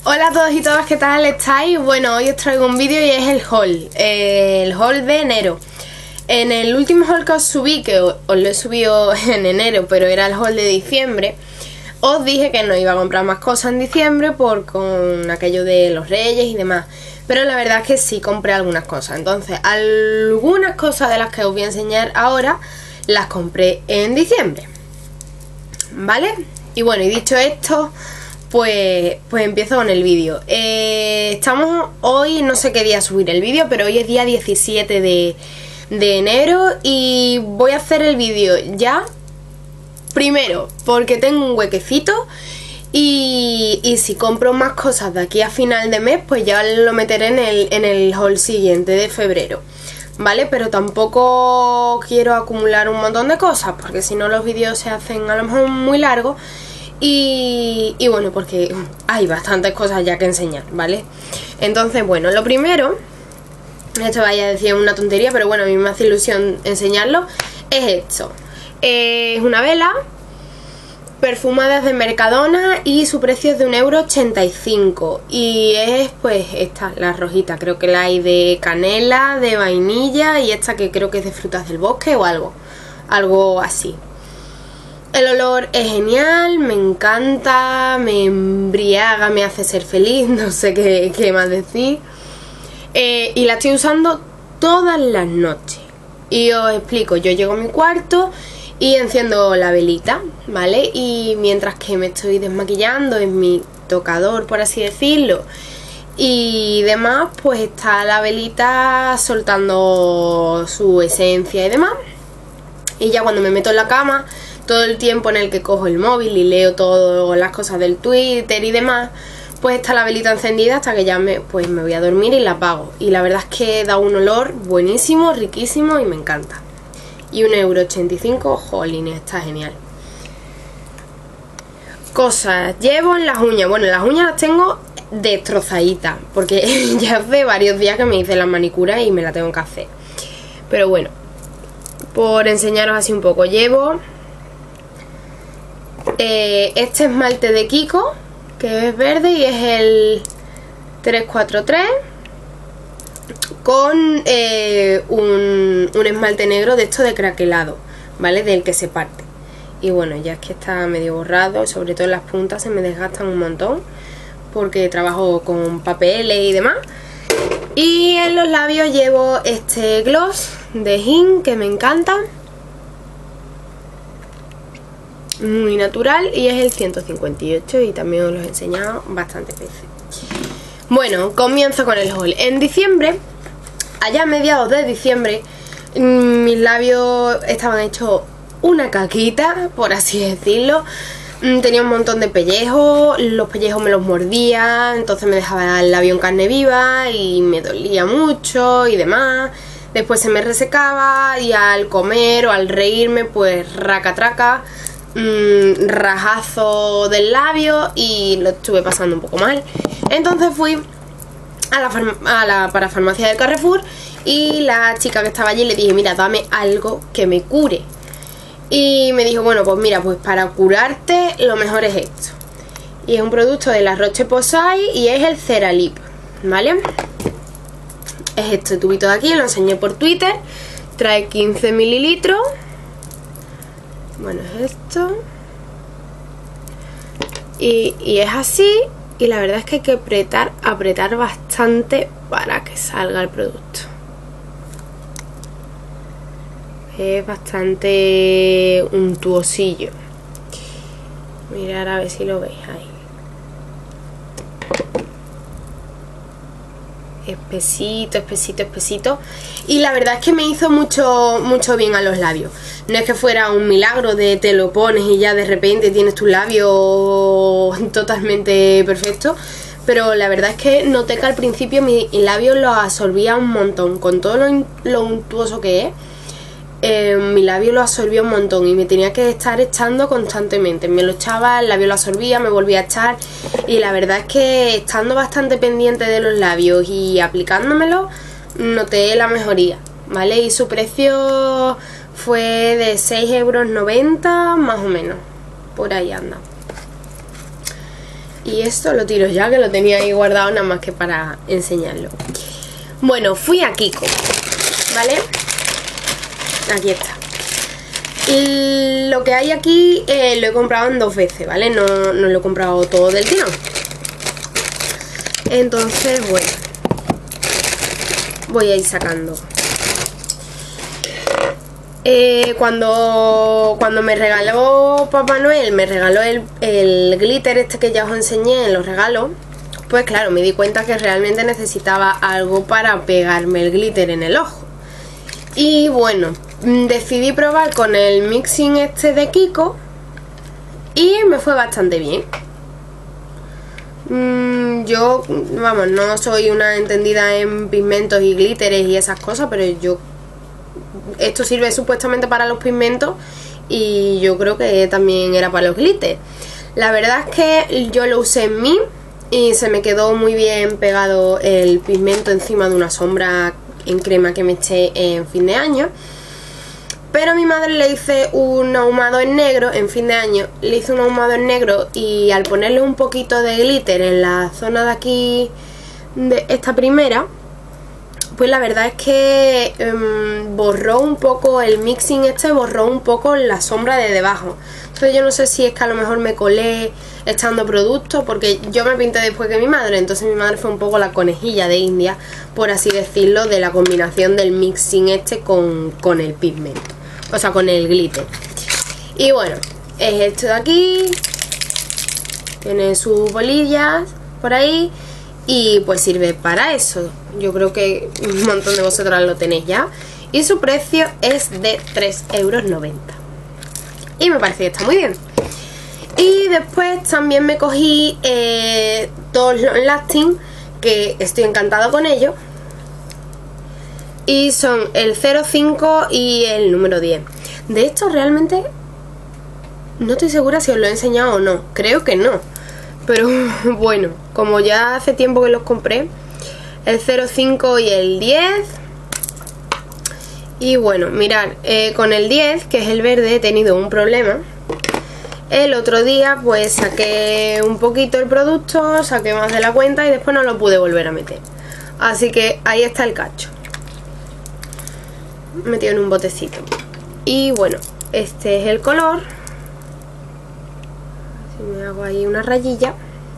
Hola a todos y todas, ¿qué tal estáis? Bueno, hoy os traigo un vídeo y es el haul de enero. En el último haul que os subí, que os lo he subido en enero, pero era el haul de diciembre, os dije que no iba a comprar más cosas en diciembre con aquello de los reyes y demás. Pero la verdad es que sí compré algunas cosas. Entonces, algunas cosas de las que os voy a enseñar ahora las compré en diciembre, ¿vale? Y bueno, y dicho esto, pues empiezo con el vídeo. Estamos hoy, no sé qué día subir el vídeo, pero hoy es día 17 de enero y voy a hacer el vídeo ya. Primero, porque tengo un huequecito y si compro más cosas de aquí a final de mes, pues ya lo meteré en el haul siguiente de febrero, ¿vale? Pero tampoco quiero acumular un montón de cosas, porque si no los vídeos se hacen a lo mejor muy largos. Y bueno, porque hay bastantes cosas ya que enseñar, ¿vale? Entonces, bueno, lo primero, esto vaya a decir una tontería, pero bueno, a mí me hace ilusión enseñarlo, es esto. Es una vela perfumada de Mercadona y su precio es de 1,85 € y es pues esta, la rojita, creo que la hay de canela, de vainilla y esta que creo que es de frutas del bosque o algo así. El olor es genial, me encanta, me embriaga, me hace ser feliz, no sé qué más decir. Y la estoy usando todas las noches. Y os explico, yo llego a mi cuarto y enciendo la velita, ¿vale? Y mientras que me estoy desmaquillando en mi tocador, por así decirlo, y demás, pues está la velita soltando su esencia y demás. Y ya cuando me meto en la cama, todo el tiempo en el que cojo el móvil y leo todas las cosas del Twitter y demás, pues está la velita encendida hasta que ya me voy a dormir y la apago. Y la verdad es que da un olor buenísimo, riquísimo y me encanta. Y 1,85 €, jolín, está genial. Cosas, llevo en las uñas. Bueno, las uñas las tengo destrozaditas, porque ya hace varios días que me hice la manicura y me la tengo que hacer. Pero bueno, por enseñaros así un poco, llevo este esmalte de Kiko, que es verde y es el 343 con un esmalte negro de esto de craquelado, ¿vale? Del que se parte. Y bueno, ya es que está medio borrado, sobre todo en las puntas se me desgastan un montón porque trabajo con papeles y demás. Y en los labios llevo este gloss de Hin, que me encanta, muy natural, y es el 158 y también os lo he enseñado bastantes veces. Bueno, comienzo con el haul. En diciembre, allá a mediados de diciembre, mis labios estaban hechos una caquita, por así decirlo. Tenía un montón de pellejos, los pellejos me los mordía, entonces me dejaba el labio en carne viva y me dolía mucho y demás. Después se me resecaba y al comer o al reírme, pues racatraca, rajazo del labio y lo estuve pasando un poco mal. Entonces fui a la parafarmacia del Carrefour y la chica que estaba allí le dije, mira, dame algo que me cure. Y me dijo, bueno, pues mira, pues para curarte lo mejor es esto. Y es un producto de la Roche-Posay y es el Ceralip, ¿vale? Es este tubito de aquí, lo enseñé por Twitter. Trae 15 mililitros. Bueno, es esto. Y es así. Y la verdad es que hay que apretar bastante para que salga el producto. Es bastante untuosillo. Mirad a ver si lo veis ahí. Espesito, espesito, espesito. Y la verdad es que me hizo mucho bien a los labios. No es que fuera un milagro de te lo pones y ya de repente tienes tus labios totalmente perfectos, pero la verdad es que noté que al principio mi labio lo absorbía un montón. Con todo lo untuoso que es, mi labio lo absorbía un montón y me tenía que estar echando constantemente. Me lo echaba, el labio lo absorbía, me volvía a echar. Y la verdad es que estando bastante pendiente de los labios y aplicándomelo, noté la mejoría, ¿vale? Y su precio fue de 6,90 € más o menos, por ahí anda. Y esto lo tiro ya, que lo tenía ahí guardado nada más que para enseñarlo. Bueno, fui a Kiko, ¿vale? Aquí está. Y lo que hay aquí lo he comprado en 2 veces, ¿vale? No lo he comprado todo del tirón. Entonces, bueno, voy a ir sacando. Cuando me regaló Papá Noel, me regaló el glitter este que ya os enseñé en los regalos. Pues claro, me di cuenta que realmente necesitaba algo para pegarme el glitter en el ojo. Y bueno, decidí probar con el mixing este de Kiko y me fue bastante bien. Yo, vamos, no soy una entendida en pigmentos y glitteres y esas cosas, pero esto sirve supuestamente para los pigmentos y yo creo que también era para los glitters. La verdad es que yo lo usé en mí y se me quedó muy bien pegado el pigmento encima de una sombra en crema que me eché en fin de año. Pero a mi madre le hice un ahumado en negro en fin de año. Le hice un ahumado en negro y al ponerle un poquito de glitter en la zona de aquí, de esta primera, pues la verdad es que borró un poco el mixing este, borró un poco la sombra de debajo. Entonces yo no sé si es que a lo mejor me colé echando productos, porque yo me pinté después que mi madre, entonces mi madre fue un poco la conejilla de India, por así decirlo, de la combinación del mixing este con el pigmento, o sea, con el glitter. Y bueno, es esto de aquí, tiene sus bolillas por ahí y pues sirve para eso. Yo creo que un montón de vosotras lo tenéis ya. Y su precio es de 3,90 €. Y me parece que está muy bien. Y después también me cogí 2 long lasting, que estoy encantada con ellos. Y son el 05 y el número 10. De estos realmente no estoy segura si os lo he enseñado o no. Creo que no. Pero bueno, como ya hace tiempo que los compré, el 05 y el 10. Y bueno, mirad, con el 10, que es el verde, he tenido un problema. El otro día pues saqué un poquito el producto, saqué más de la cuenta y después no lo pude volver a meter. Así que ahí está el cacho, metido en un botecito. Y bueno, este es el color. Si me hago ahí una rayilla.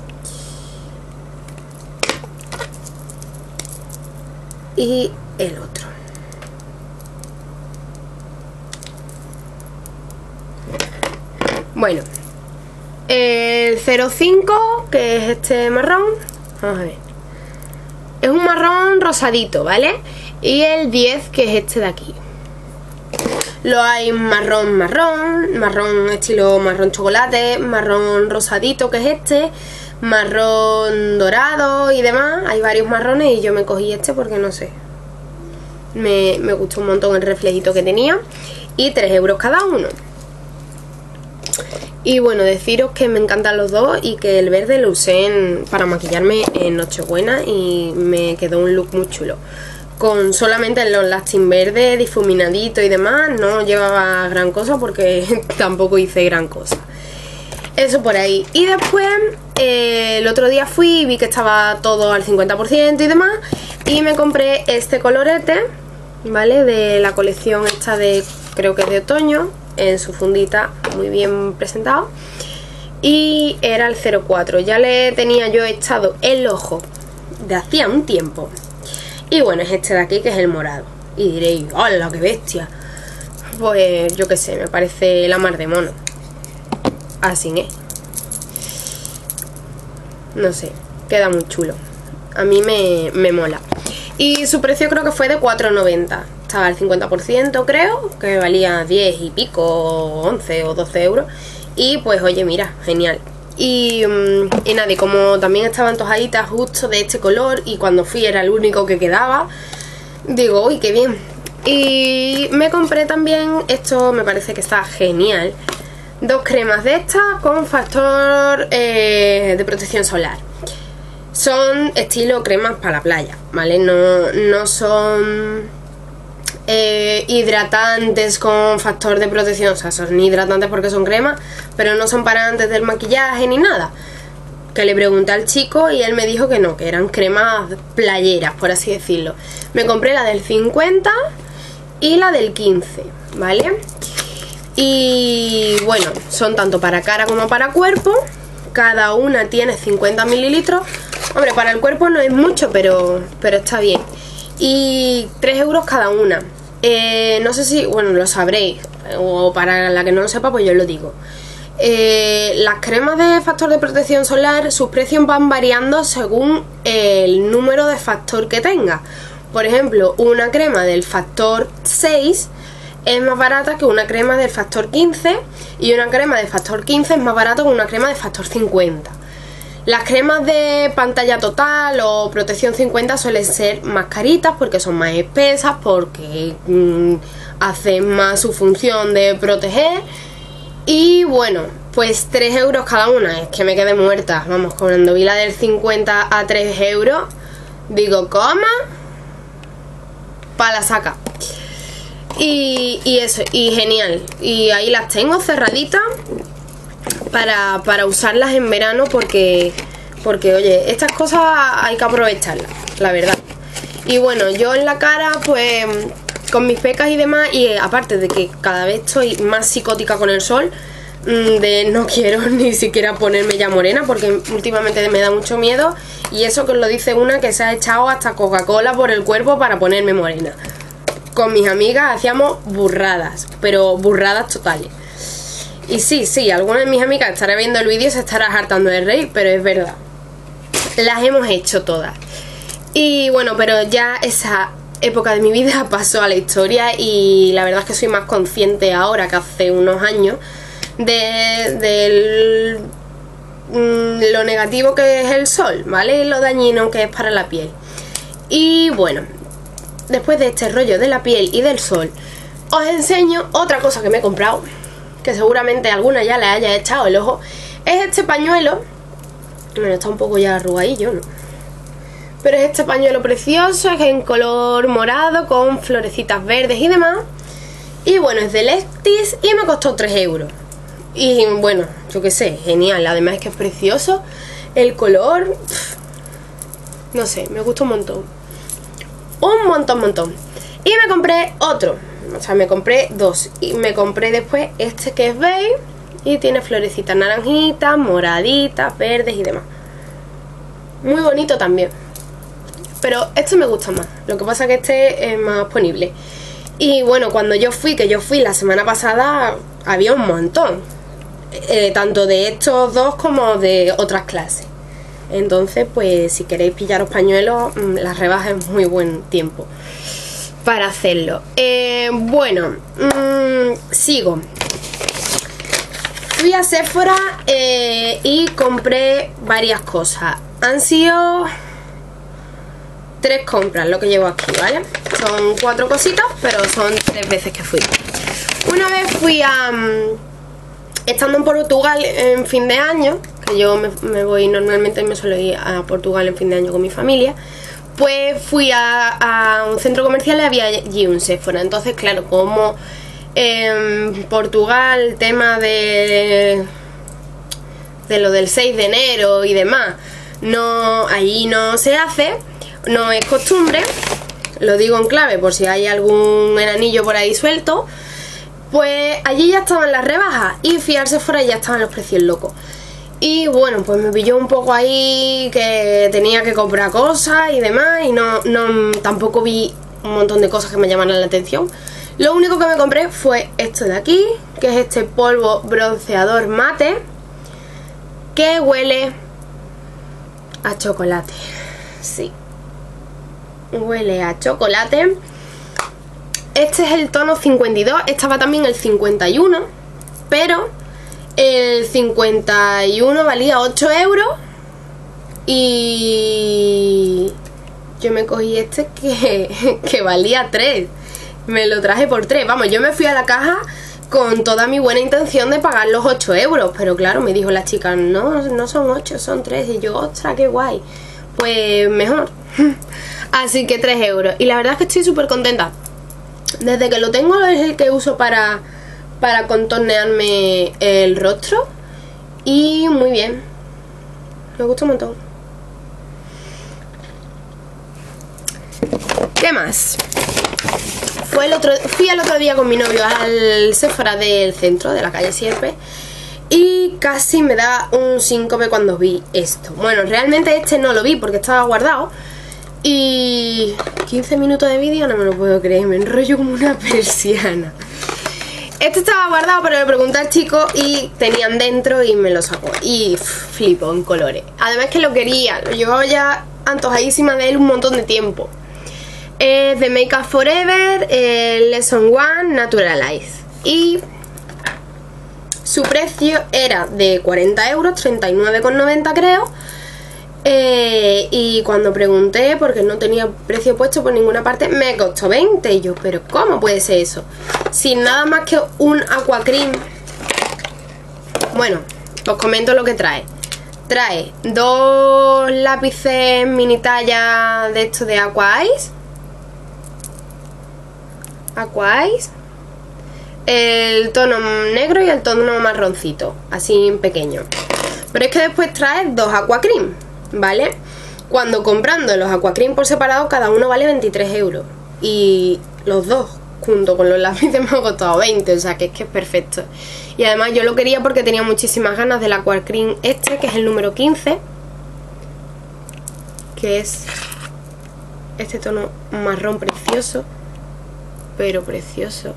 Y el otro. Bueno, el 05, que es este marrón, vamos a ver, es un marrón rosadito, ¿vale? Y el 10, que es este de aquí. Lo hay marrón estilo marrón chocolate, marrón rosadito, que es este, marrón dorado y demás. Hay varios marrones y yo me cogí este porque no sé, me gustó un montón el reflejito que tenía. Y 3 € cada uno. Y bueno, deciros que me encantan los dos y que el verde lo usé para maquillarme en Nochebuena y me quedó un look muy chulo. Con solamente los lasting verde, difuminadito y demás, no llevaba gran cosa porque tampoco hice gran cosa. Eso por ahí. Y después, el otro día fui y vi que estaba todo al 50% y demás. Y me compré este colorete, ¿vale? De la colección esta de, creo que es de otoño, en su fundita muy bien presentado. Y era el 04. Ya le tenía yo echado el ojo de hacía un tiempo. Y bueno, es este de aquí, que es el morado. Y diréis, ¡hola, qué bestia! Pues yo qué sé, me parece la mar de mono. Así es. No sé, queda muy chulo. A mí me mola. Y su precio creo que fue de 4,90. Estaba al 50%, creo, que valía 10 y pico, 11 o 12 €. Y pues oye, mira, genial. Y nada, y como también estaban antojaditas justo de este color y cuando fui era el único que quedaba, digo, uy, qué bien. Y me compré también, esto me parece que está genial, 2 cremas de estas con factor de protección solar. Son estilo cremas para la playa, ¿vale? No son hidratantes con factor de protección, o sea, son hidratantes porque son cremas, pero no son para antes del maquillaje ni nada. que le pregunté al chico y él me dijo que no, que eran cremas playeras, por así decirlo. Me compré la del 50 y la del 15, ¿vale? Y bueno, son tanto para cara como para cuerpo. Cada una tiene 50 mililitros. Hombre, para el cuerpo no es mucho, pero está bien. Y 3 euros cada una. No sé si, bueno, lo sabréis, o para la que no lo sepa, pues yo lo digo. Las cremas de factor de protección solar, sus precios van variando según el número de factor que tenga. Por ejemplo, una crema del factor 6 es más barata que una crema del factor 15, y una crema de factor 15 es más barata que una crema de factor 50. Las cremas de pantalla total o protección 50 suelen ser más caritas porque son más espesas, porque hacen más su función de proteger. Y bueno, pues 3 euros cada una, es que me quedé muerta. Vamos, cuando vi la del 50 a 3 euros, digo, ¿cómo? Pa' la saca. Y eso, y genial. Y ahí las tengo cerraditas para usarlas en verano porque oye, estas cosas hay que aprovecharlas, la verdad. Y bueno, yo en la cara, pues con mis pecas y demás, y aparte de que cada vez estoy más psicótica con el sol, de no quiero ni siquiera ponerme ya morena porque últimamente me da mucho miedo, y eso que os lo dice una que se ha echado hasta Coca-Cola por el cuerpo para ponerme morena. Con mis amigas hacíamos burradas, pero burradas totales. Y sí, alguna de mis amigas estará viendo el vídeo y se estará hartando de reír, pero es verdad, las hemos hecho todas. Y bueno, pero ya esa época de mi vida pasó a la historia, y la verdad es que soy más consciente ahora que hace unos años de lo negativo que es el sol, ¿vale? Y lo dañino que es para la piel. Y bueno, después de este rollo de la piel y del sol, os enseño otra cosa que me he comprado, que seguramente alguna ya le haya echado el ojo. Es este pañuelo. Bueno, está un poco ya arrugadillo, ¿no? Pero es este pañuelo precioso, es en color morado con florecitas verdes y demás. Y bueno, es de Lectis y me costó 3 euros. Y bueno, yo qué sé, genial. Además es que es precioso el color. No sé, me gusta un montón. Un montón. Y me compré otro. O sea, me compré dos. Y me compré después este que es beige y tiene florecitas naranjitas, moraditas, verdes y demás. Muy bonito también. Pero este me gusta más. Lo que pasa es que este es más ponible. Y bueno, cuando yo fui, que yo fui la semana pasada, había un montón. Tanto de estos dos como de otras clases. Entonces, pues si queréis pillaros pañuelos, las rebajas es muy buen tiempo para hacerlo. Bueno, sigo. Fui a Sephora y compré varias cosas. Han sido 3 compras lo que llevo aquí, ¿vale? Son 4 cositas, pero son 3 veces que fui. Una vez fui a... estando en Portugal en fin de año, que yo me voy normalmente, me suelo ir a Portugal en fin de año con mi familia, pues fui a un centro comercial y había allí un Sephora. Entonces, claro, como en Portugal el tema de lo del 6 de enero y demás, allí no se hace, no es costumbre, lo digo en clave por si hay algún enanillo por ahí suelto. Pues allí ya estaban las rebajas y fui al Sephora y ya estaban los precios locos. Y bueno, pues me pilló un poco ahí que tenía que comprar cosas y demás, y tampoco vi un montón de cosas que me llamaran la atención. Lo único que me compré fue esto de aquí, que es este polvo bronceador mate, que huele a chocolate. Sí, huele a chocolate. Este es el tono 52, estaba también el 51, pero el 51 valía 8 euros y yo me cogí este que valía 3, me lo traje por 3. Vamos, yo me fui a la caja con toda mi buena intención de pagar los 8 euros, pero claro, me dijo la chica, no son 8, son 3, y yo, ostras, qué guay, pues mejor. Así que 3 euros, y la verdad es que estoy súper contenta. Desde que lo tengo es el que uso para contornearme el rostro, y muy bien, me gusta un montón. ¿Qué más? Fui el otro día con mi novio al Sephora del centro, de la calle Sierpe, y casi me da un síncope cuando vi esto. Bueno, realmente este no lo vi porque estaba guardado. Y 15 minutos de vídeo, no me lo puedo creer, me enrollo como una persiana. Este estaba guardado, pero le pregunté al chico y tenían dentro y me lo sacó. Y flipo en colores. Además que lo quería, lo llevaba ya antojadísima de él un montón de tiempo. Es de Make Up Forever, Lesson One Naturalize. Y su precio era de 40 euros, 39,90 creo. Y cuando pregunté, porque no tenía precio puesto por ninguna parte, me costó 20. Y yo, pero ¿cómo puede ser eso? Sin nada más que un Aqua Cream. Bueno, os comento lo que trae. Trae 2 lápices mini talla de estos de Aqua Ice. El tono negro y el tono marroncito, así pequeño. Pero es que después trae 2 Aqua Cream, ¿vale? Cuando comprando los Aqua Cream por separado, cada uno vale 23 euros. Y los dos, junto con los lápices, me han costado 20, o sea que es perfecto. Y además yo lo quería porque tenía muchísimas ganas del Aqua Cream este, que es el número 15. Que es este tono marrón precioso. Pero precioso.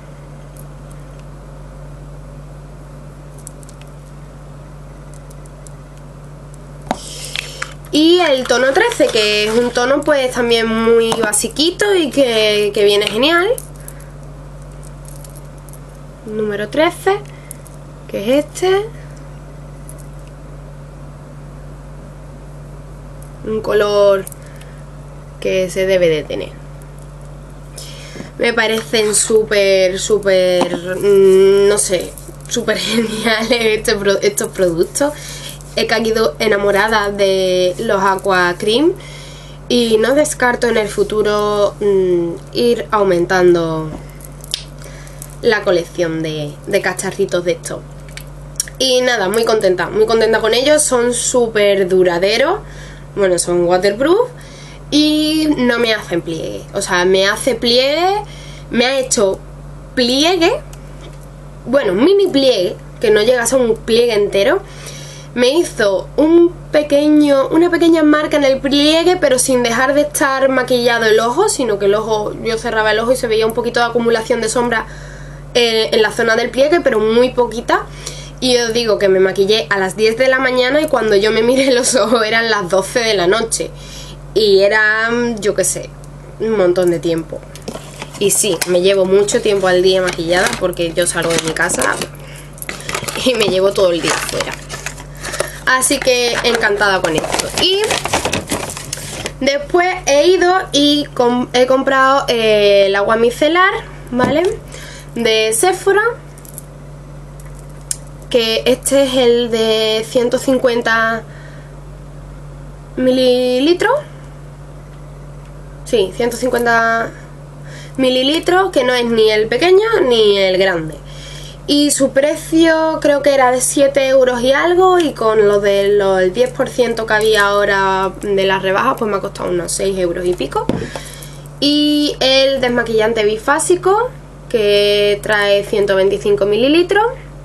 Y el tono 13, que es un tono pues también muy basiquito y que viene genial. Número 13, que es este. Un color que se debe de tener. Me parecen súper, no sé, súper geniales estos productos. He caído enamorada de los Aqua Cream y no descarto en el futuro ir aumentando la colección de cacharritos de estos. Y nada, muy contenta con ellos. Son súper duraderos, bueno, son waterproof y no me hacen pliegue. O sea, me hace pliegue, me ha hecho pliegue, bueno, mini pliegue, que no llega a ser un pliegue entero. Me hizo una pequeña marca en el pliegue, pero sin dejar de estar maquillado el ojo, sino que el ojo, yo cerraba el ojo y se veía un poquito de acumulación de sombra en la zona del pliegue, pero muy poquita. Y os digo que me maquillé a las 10 de la mañana y cuando yo me miré los ojos eran las 12 de la noche. Y era, yo qué sé, un montón de tiempo. Y sí, me llevo mucho tiempo al día maquillada porque yo salgo de mi casa y me llevo todo el día afuera. Así que encantada con esto. Y después he ido y he comprado el agua micelar, ¿vale? De Sephora. Que este es el de 150 mililitros. Sí, 150 mililitros, que no es ni el pequeño ni el grande. Y su precio creo que era de 7 euros y algo, y con lo del 10% que había ahora de las rebajas pues me ha costado unos 6 euros y pico. Y el desmaquillante bifásico, que trae 125 mililitros,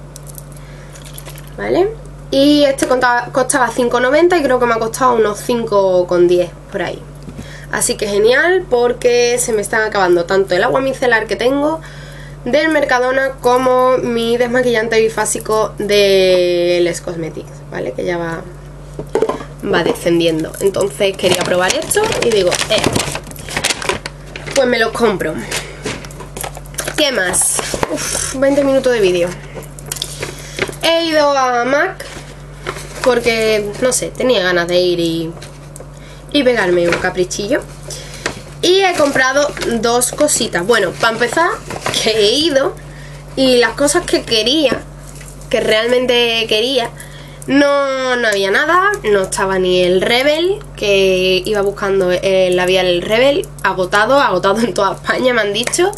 ¿vale? Y este costaba 5,90 y creo que me ha costado unos 5,10 por ahí. Así que genial, porque se me están acabando tanto el agua micelar que tengo del Mercadona como mi desmaquillante bifásico de Les Cosmetics, ¿vale? Que ya va descendiendo. Entonces quería probar esto y digo, pues me los compro. ¿Qué más? 20 minutos de vídeo. He ido a MAC porque, no sé, tenía ganas de ir y pegarme un caprichillo. Y he comprado 2 cositas. Bueno, para empezar, que he ido y las cosas que quería, que realmente quería, no había nada. No estaba ni el Rebel, que iba buscando el labial Rebel, agotado en toda España, me han dicho.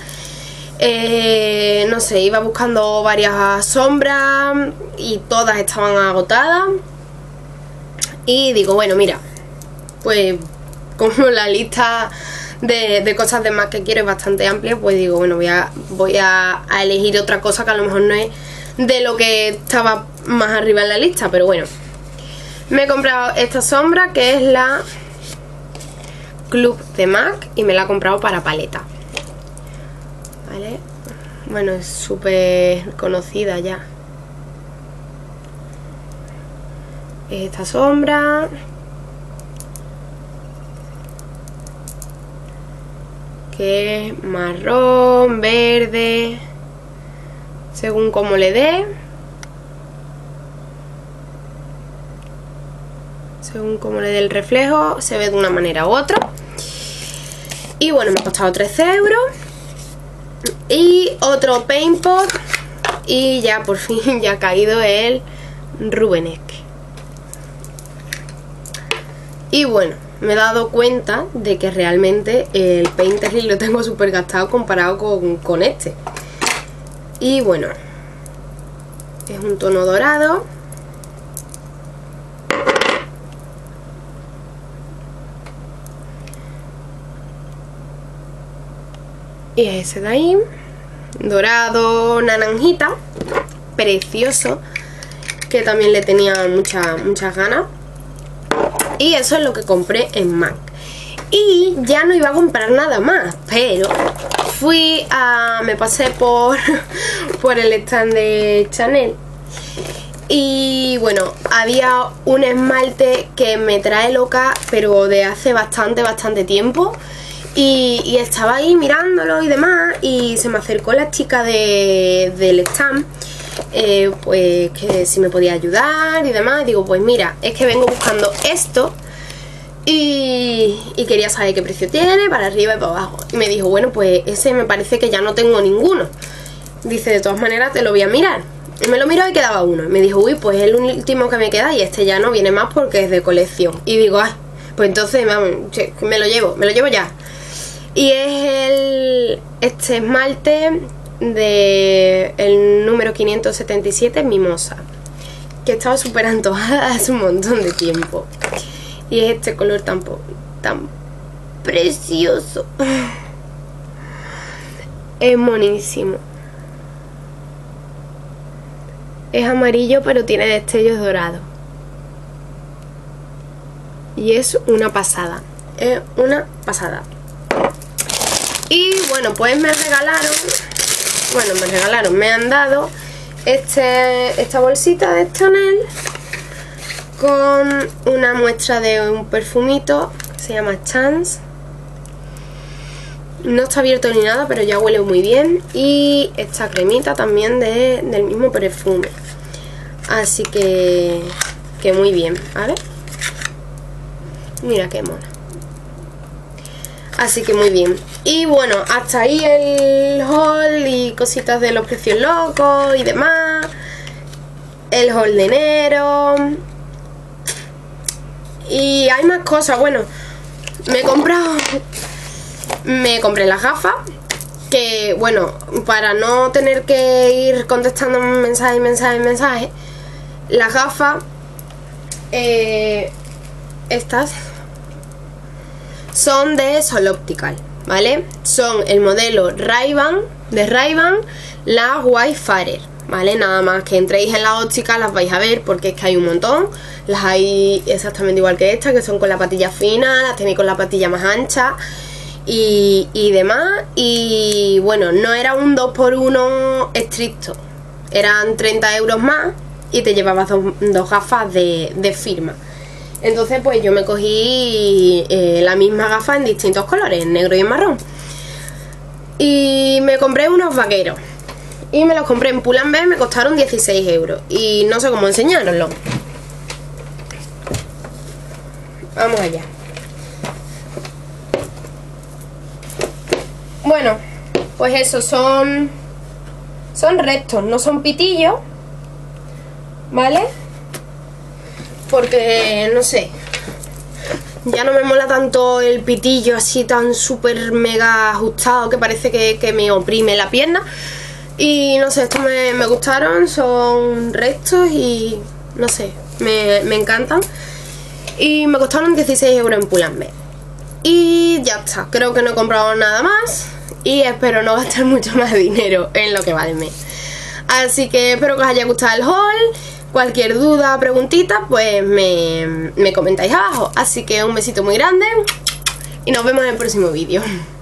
No sé, iba buscando varias sombras y todas estaban agotadas. Y digo, bueno, mira, pues como la lista de cosas de MAC que quiero es bastante amplia, pues digo, bueno, voy a elegir otra cosa que a lo mejor no es de lo que estaba más arriba en la lista, pero bueno. Me he comprado esta sombra que es la Club de MAC y me la he comprado para paleta. ¿Vale? Bueno, es súper conocida ya. Esta sombra. Que es marrón, verde, según como le dé. Según como le dé el reflejo, se ve de una manera u otra. Y bueno, me ha costado 13 €. Y otro Paint Pot. Y ya por fin ya ha caído el Rubenesque. Y bueno, me he dado cuenta de que realmente el Painterly lo tengo súper gastado comparado con este. Y bueno, es un tono dorado. Y ese de ahí, dorado, naranjita, precioso, que también le tenía muchas ganas. Y eso es lo que compré en MAC. Y ya no iba a comprar nada más, pero me pasé por el stand de Chanel. Y bueno, había un esmalte que me trae loca, pero de hace bastante tiempo. Y estaba ahí mirándolo y demás, y se me acercó la chica del stand, pues que si me podía ayudar y demás. Y digo, pues mira, es que vengo buscando esto y quería saber qué precio tiene, para arriba y para abajo. Y me dijo, bueno, pues ese me parece que ya no tengo ninguno. Dice, de todas maneras te lo voy a mirar. Y me lo miró y quedaba uno. Y me dijo, uy, pues es el último que me queda y este ya no viene más porque es de colección. Y digo, ay, pues entonces vamos, me lo llevo ya. Y es este esmalte el número 577, Mimosa, que estaba súper antojada hace un montón de tiempo. Y es este color tan precioso. Es monísimo. Es amarillo pero tiene destellos dorados. Y es una pasada. Es una pasada. Y bueno, pues me han dado esta bolsita de Chanel con una muestra de un perfumito que se llama Chance. No está abierto ni nada, pero ya huele muy bien. Y esta cremita también del mismo perfume. Así que muy bien, a ver. Mira qué mona. Así que muy bien. Y bueno, hasta ahí el haul y cositas de los precios locos y demás. El haul de enero. Y hay más cosas. Bueno, me compré las gafas. Que bueno, para no tener que ir contestando mensajes. Las gafas, estas son de Sol Optical, ¿vale? Son el modelo Ray-Ban, de Ray-Ban, las Wayfarer, ¿vale? Nada más que entréis en la óptica las vais a ver, porque es que hay un montón. Las hay exactamente igual que esta, que son con la patilla fina, las tenéis con la patilla más ancha y demás. Y bueno, no era un 2x1 estricto, eran 30 € más y te llevabas dos gafas de firma. Entonces pues yo me cogí la misma gafa en distintos colores, en negro y en marrón. Y me compré unos vaqueros. Y me los compré en Pull&Bear, me costaron 16 €. Y no sé cómo enseñároslo. Vamos allá. Bueno, pues eso, son rectos, no son pitillos, ¿vale? Porque, no sé, ya no me mola tanto el pitillo así tan súper mega ajustado que parece que me oprime la pierna. Y no sé, estos me gustaron, son rectos y no sé, me encantan. y me costaron 16 euros en Pull&Bear. Y ya está, creo que no he comprado nada más y espero no gastar mucho más dinero en lo que va el mes. Así que espero que os haya gustado el haul. Cualquier duda, preguntita, pues me comentáis abajo. Así que un besito muy grande y nos vemos en el próximo vídeo.